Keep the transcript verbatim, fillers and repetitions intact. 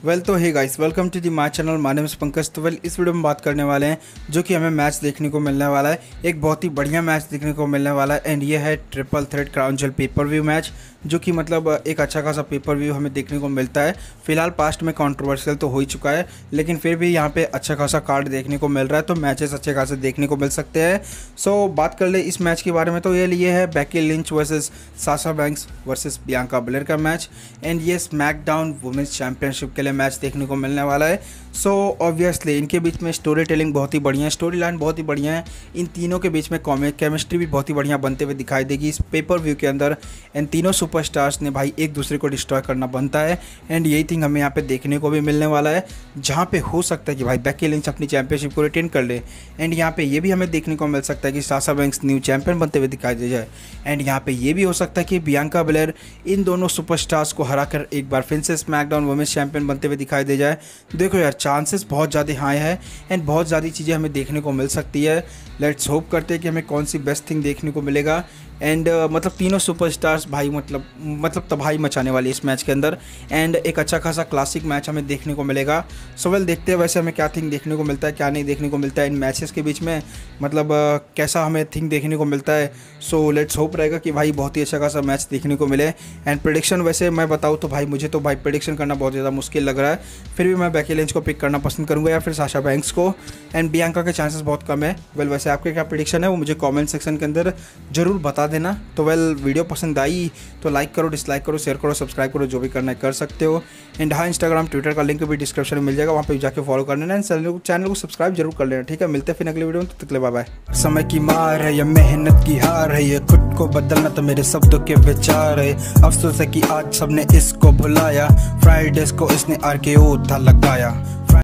Well तो hey guys, welcome to the my channel. My name is Pankaj. तो well इस video में बात करने वाले हैं जो कि हमें मैच देखने को मिलने वाला है। एक बहुत ही बढ़िया मैच देखने को मिलने वाला है एंड ये है triple threat Crown Jewel pay per view match, जो कि मतलब एक अच्छा खासा पेपर व्यू हमें देखने को मिलता है। फिलहाल पास्ट में कंट्रोवर्शियल तो हो ही चुका है, लेकिन फिर भी यहाँ पे अच्छा खासा कार्ड देखने को मिल रहा है, तो मैचेस अच्छे खासे देखने को मिल सकते हैं। सो so, बात कर ले इस मैच के बारे में, तो ये लिए है Becky Lynch versus Sasha Banks versus Bianca Belair का मैच एंड ये स्मैकडाउन वुमेन्स चैंपियनशिप के लिए मैच देखने को मिलने वाला है। सो so, ऑब्वियसली इनके बीच में स्टोरी टेलिंग बहुत ही बढ़िया है, स्टोरी लाइन बहुत ही बढ़िया है। इन तीनों के बीच में कॉमिक केमिस्ट्री भी बहुत ही बढ़िया बनते हुए दिखाई देगी इस पेपर व्यू के अंदर। एंड तीनों सुपरस्टार्स ने भाई एक दूसरे को डिस्ट्रॉय करना बनता है एंड यही थिंग हमें यहाँ पे देखने को भी मिलने वाला है, जहाँ पे हो सकता है कि भाई बेकी लिंच अपनी चैंपियनशिप को रिटेन कर ले। एंड यहाँ पे ये भी हमें देखने को मिल सकता है कि साशा बैंक्स न्यू चैंपियन बनते हुए दिखाई दे जाए। एंड यहाँ पे ये भी हो सकता है कि बियांका बेलेर इन दोनों सुपरस्टार्स को हराकर एक बार फिर से स्मैकडाउन वुमेन्स चैंपियन बनते हुए दिखाई दे जाए। देखो यार, चांसेस बहुत ज़्यादा हाई है एंड बहुत ज़्यादा चीज़ें हमें देखने को मिल सकती है। लेट्स होप करते हैं कि हमें कौन सी बेस्ट थिंग देखने को मिलेगा। एंड uh, मतलब तीनों सुपरस्टार्स भाई मतलब मतलब तबाही मचाने वाली इस मैच के अंदर एंड एक अच्छा खासा क्लासिक मैच हमें देखने को मिलेगा। सो वेल देखते हैं वैसे हमें क्या थिंग देखने को मिलता है, क्या नहीं देखने को मिलता है इन मैचेस के बीच में, मतलब uh, कैसा हमें थिंग देखने को मिलता है। सो लेट्स होप रहेगा कि भाई बहुत ही अच्छा खासा मैच देखने को मिले। एंड प्रेडिक्शन वैसे मैं बताऊँ तो भाई मुझे तो भाई प्रेडिक्शन करना बहुत ज़्यादा मुश्किल लग रहा है, फिर भी मैं बेकी लिंच को पिक करना पसंद करूँगा या फिर साशा बैंक्स को। एंड बियांका के चांसेस बहुत कम है। वेल वैसे आपके क्या प्रेडिक्शन है वो मुझे कॉमेंट सेक्शन के अंदर ज़रूर बता देना। तो वेल वीडियो पसंद आई तो लाइक करो, डिसलाइक करो, शेयर करो, सब्सक्राइब करो, जो भी करना है कर सकते हो। एंड हाँ, इंस्टाग्राम ट्विटर का लिंक भी डिस्क्रिप्शन में मिल जाएगा, वहाँ पे जाके फॉलो कर लेना एंड चैनल को सब्सक्राइब जरूर कर लेना। ठीक है, मिलते हैं फिर अगले वीडियो में, तब तक के लिए बाय बाय। समय की मार है, ये मेहनत की हार है, ये खुद को बदलना तो मेरे शब्दों के विचार है। अफसोस है कि आज सबने इसको भुलाया, फ्राइडेज को इसने आर के ओ था लगाया।